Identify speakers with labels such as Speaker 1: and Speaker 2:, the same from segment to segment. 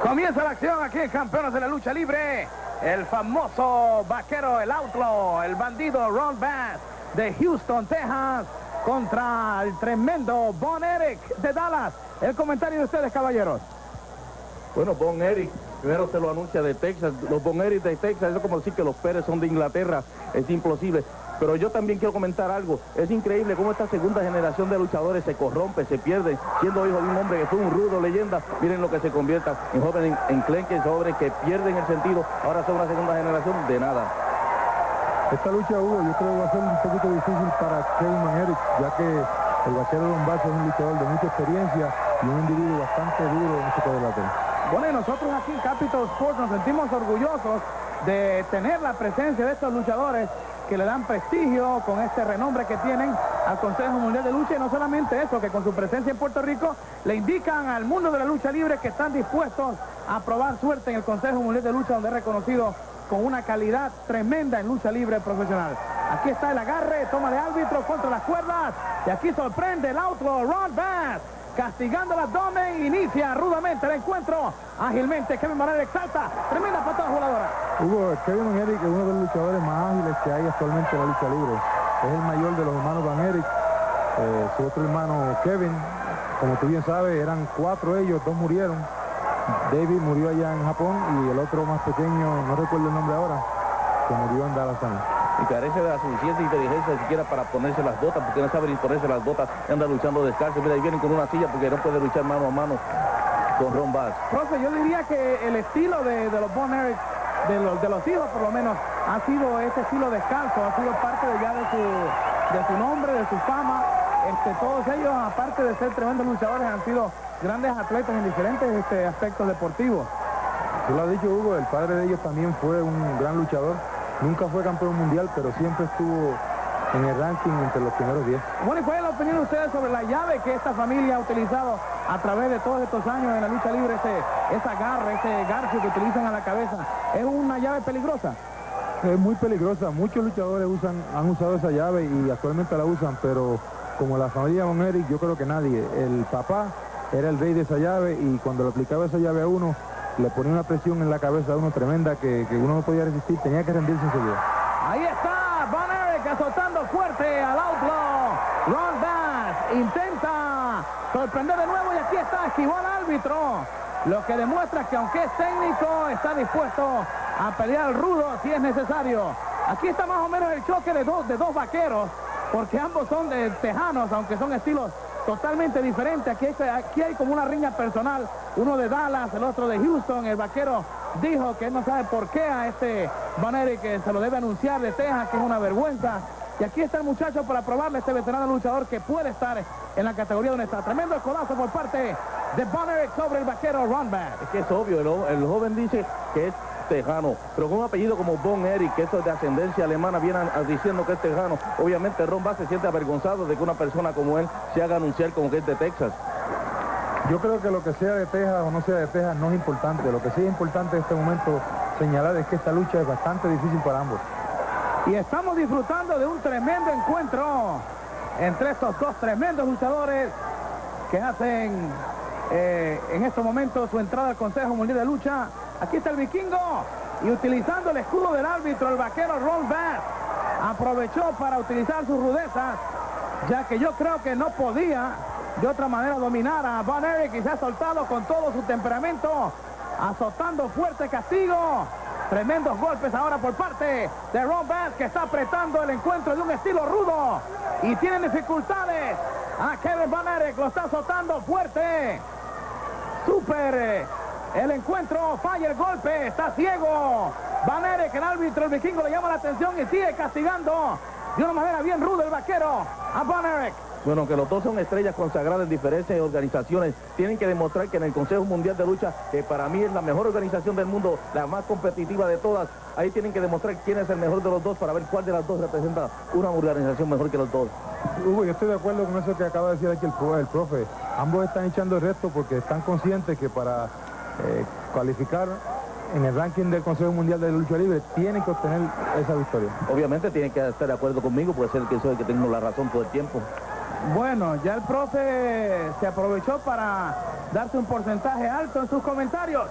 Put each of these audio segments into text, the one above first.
Speaker 1: Comienza la acción aquí en Campeones de la Lucha Libre. El famoso vaquero, el outlaw, el bandido Ron Bass de Houston, Texas, contra el tremendo Von Erich de Dallas. El comentario de ustedes, caballeros.
Speaker 2: Bueno, Von Erich, primero se lo anuncia de Texas. Los Von Erich de Texas, eso es como decir que los Pérez son de Inglaterra. Es imposible. Pero yo también quiero comentar algo. Es increíble cómo esta segunda generación de luchadores se corrompe, se pierde, siendo hijo de un hombre que fue un rudo leyenda. Miren lo que se convierta en jóvenes enclenques, jóvenes que pierden el sentido. Ahora son una segunda generación de nada.
Speaker 3: Esta lucha, Hugo, yo creo que va a ser un poquito difícil para Kevin Von Erich, ya que el vaquero Ron Bass es un luchador de mucha experiencia y un individuo bastante duro en ese cuadrilátero.
Speaker 1: Bueno, y nosotros aquí en Capital Sports nos sentimos orgullosos de tener la presencia de estos luchadores que le dan prestigio con este renombre que tienen al Consejo Mundial de Lucha, y no solamente eso, que con su presencia en Puerto Rico le indican al mundo de la lucha libre que están dispuestos a probar suerte en el Consejo Mundial de Lucha, donde es reconocido con una calidad tremenda en lucha libre profesional. Aquí está el agarre, toma de árbitro contra las cuerdas, y aquí sorprende el outlaw Ron Bass, castigando el abdomen, inicia rudamente el encuentro. Ágilmente Kevin Von Erich salta, tremenda patada voladora.
Speaker 3: Hugo, Kevin Von Erich es uno de los luchadores más ágiles que hay actualmente en la lucha libre. Es el mayor de los hermanos Von Erich. Su otro hermano Kevin, como tú bien sabes, eran 4 ellos, 2 murieron. David murió allá en Japón y el otro más pequeño, no recuerdo el nombre ahora, que murió en Dallas también.
Speaker 2: Y carece de la suficiente inteligencia siquiera para ponerse las botas, porque no sabe ni ponerse las botas, anda luchando descalzo. Mira, ahí vienen con una silla porque no puede luchar mano a mano con Ron Bass.
Speaker 1: Profe, yo diría que el estilo de los Von Erich, de los hijos por lo menos, ha sido este estilo descalzo, ha sido parte de su nombre, de su fama. Todos ellos, aparte de ser tremendos luchadores, han sido grandes atletas en diferentes aspectos deportivos.
Speaker 3: Tú lo has dicho, Hugo, el padre de ellos también fue un gran luchador. Nunca fue campeón mundial, pero siempre estuvo en el ranking entre los primeros 10.
Speaker 1: Bueno, ¿y cuál es la opinión de ustedes sobre la llave que esta familia ha utilizado a través de todos estos años en la lucha libre? Esa garra, ese garfio que utilizan a la cabeza, ¿es una llave peligrosa?
Speaker 3: Es muy peligrosa. Muchos luchadores han usado esa llave y actualmente la usan, pero como la familia Von Erich, yo creo que nadie. El papá era el rey de esa llave y cuando le aplicaba esa llave a uno, le ponía una presión en la cabeza a uno tremenda que uno no podía resistir, tenía que rendirse enseguida.
Speaker 1: Ahí está Von Erich azotando fuerte al outlaw Ron Bass, intenta sorprender de nuevo y aquí está, esquivó al árbitro, lo que demuestra que aunque es técnico está dispuesto a pelear rudo si es necesario. Aquí está más o menos el choque de dos vaqueros, porque ambos son de tejanos, aunque son estilos totalmente diferente. Aquí hay como una riña personal, uno de Dallas, el otro de Houston. El vaquero dijo que él no sabe por qué a Von Erich que se lo debe anunciar de Texas, que es una vergüenza. Y aquí está el muchacho para probarle a este veterano luchador que puede estar en la categoría donde está. Tremendo codazo por parte de Von Erich sobre el vaquero Ron Bass.
Speaker 2: Es que es obvio, el joven dice que es tejano, pero con un apellido como Von Erich, que eso es de ascendencia alemana, viene diciendo que es tejano. Obviamente Ron Bass se siente avergonzado de que una persona como él se haga anunciar como que es de Texas.
Speaker 3: Yo creo que lo que sea de Texas o no sea de Texas no es importante. Lo que sí es importante en este momento señalar es que esta lucha es bastante difícil para ambos.
Speaker 1: Y estamos disfrutando de un tremendo encuentro entre estos dos tremendos luchadores que hacen en estos momentos su entrada al Consejo Mundial de Lucha. Aquí está el vikingo y utilizando el escudo del árbitro, el vaquero Ron Bass aprovechó para utilizar sus rudezas, ya que yo creo que no podía de otra manera dominar a Von Erich y se ha soltado con todo su temperamento, azotando fuerte castigo. Tremendos golpes ahora por parte de Ron Bass, que está apretando el encuentro de un estilo rudo y tienen dificultades. A Kevin Von Erich lo está azotando fuerte. Súper el encuentro, falla el golpe, está ciego Von Erich, el árbitro, el vikingo le llama la atención y sigue castigando de una manera bien ruda el vaquero a Von Erich.
Speaker 2: Bueno, que los dos son estrellas consagradas en diferentes organizaciones, tienen que demostrar que en el Consejo Mundial de Lucha, que para mí es la mejor organización del mundo, la más competitiva de todas, ahí tienen que demostrar quién es el mejor de los dos para ver cuál de las dos representa una organización mejor que los dos.
Speaker 3: Hugo, yo estoy de acuerdo con eso que acaba de decir aquí el profe. Ambos están echando el resto porque están conscientes que para cualificar en el ranking del Consejo Mundial de Lucha Libre tienen que obtener esa victoria.
Speaker 2: Obviamente tienen que estar de acuerdo conmigo, puede ser que soy el que tengo la razón todo el tiempo.
Speaker 1: Bueno, ya el profe se aprovechó para darse un porcentaje alto en sus comentarios.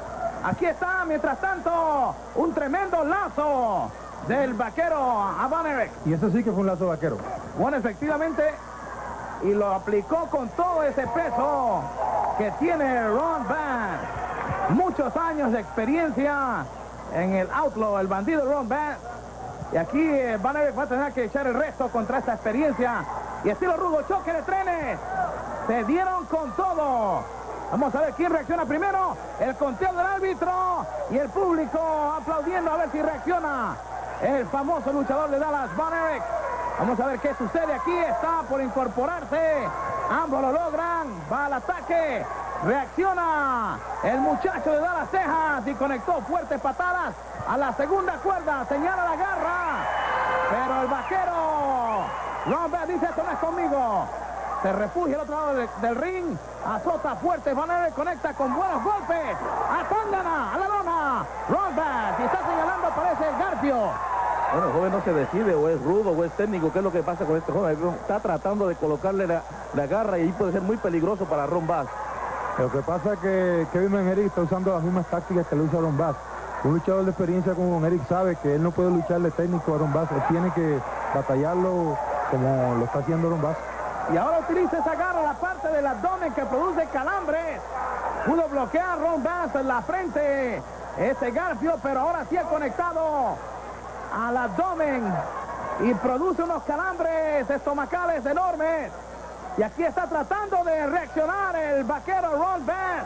Speaker 1: Aquí está, mientras tanto, un tremendo lazo del vaquero a Von Erich.
Speaker 3: Y eso sí que fue un lazo vaquero.
Speaker 1: Bueno, efectivamente, y lo aplicó con todo ese peso que tiene Ron Bass. Muchos años de experiencia en el outlaw, el bandido Ron Bass. Y aquí Von Erich va a tener que echar el resto contra esta experiencia. Y estilo rudo, choque de trenes. Se dieron con todo. Vamos a ver quién reacciona primero. El conteo del árbitro y el público aplaudiendo a ver si reacciona el famoso luchador de Dallas, Von Erich. Vamos a ver qué sucede aquí. Está por incorporarse. Ambos lo logran. Va al ataque. Reacciona el muchacho de Dallas, Texas, y conectó fuertes patadas a la segunda cuerda. Señala la garra. Pero el vaquero Ron Bass dice: esto no es conmigo. Se refugia al otro lado del ring. Azota fuerte. Von Erich conecta con buenos golpes. A Tangana, a la lona. Ron Bass, y está señalando, parece Garfio.
Speaker 2: Bueno, el joven no se decide, o es rudo, o es técnico. ¿Qué es lo que pasa con este joven? Está tratando de colocarle la garra, y ahí puede ser muy peligroso para Ron Bass.
Speaker 3: Lo que pasa es que Kevin Von Erich está usando las mismas tácticas que le usa Ron Bass. Un luchador de experiencia como Von Erich sabe que él no puede lucharle técnico a Ron Bass. Él tiene que batallarlo como lo está haciendo Ron Bass.
Speaker 1: Y ahora utiliza esa garra, la parte del abdomen que produce calambres. Pudo bloquear Ron Bass en la frente ese Garfio, pero ahora sí ha conectado al abdomen y produce unos calambres estomacales enormes. Y aquí está tratando de reaccionar el vaquero Ron Bass.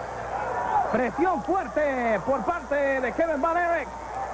Speaker 1: Presión fuerte por parte de Kevin Von Erich.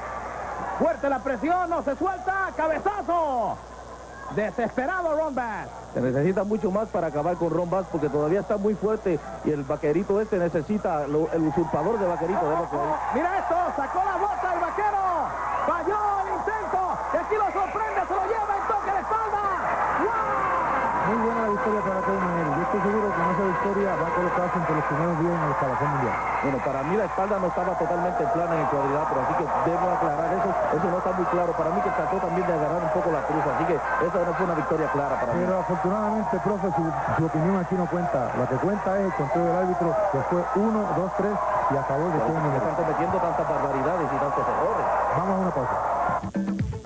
Speaker 1: Fuerte la presión, no se suelta. Cabezazo. Desesperado Ron Bass.
Speaker 2: Se necesita mucho más para acabar con Ron Bass, porque todavía está muy fuerte, y el vaquerito este necesita el usurpador de vaquerito.
Speaker 1: Mira esto, sacó la bota el vaquero. Falló el intento. Y aquí lo sorprende, se lo lleva en toque de espalda. ¡Wow!
Speaker 3: Muy buena la victoria para Kevin Von Erich. Yo estoy seguro que con esa victoria va a colocarse entre los primeros 10 en el escalafón mundial.
Speaker 2: Bueno, para mí la espalda no estaba totalmente plana en el cuadrilátero, así que debo aclarar eso. Eso no está muy claro. Para mí que trató también de agarrar un poco la cruz, así que esa no fue una victoria clara para mí.
Speaker 3: Pero afortunadamente, profe, su opinión aquí no cuenta. Lo que cuenta es el conteo del árbitro, que fue 1, 2, 3 y a favor de Kevin Von Erich.
Speaker 2: Están cometiendo tantas barbaridades y tantos errores.
Speaker 3: Vamos a una pausa.